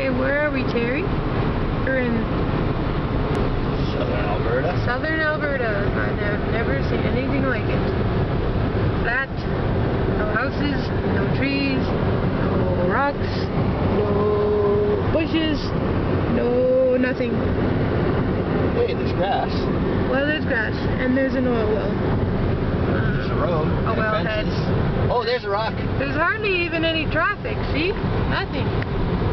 Okay, where are we, Terry? We're in Southern Alberta. Southern Alberta. I've never seen anything like it. Flat, no houses, no trees, no rocks, no bushes, no nothing. Hey, there's grass. Well, there's grass, and there's an oil well. There's a road. A wellhead. Oh, there's a rock. There's hardly even any traffic, see? Nothing.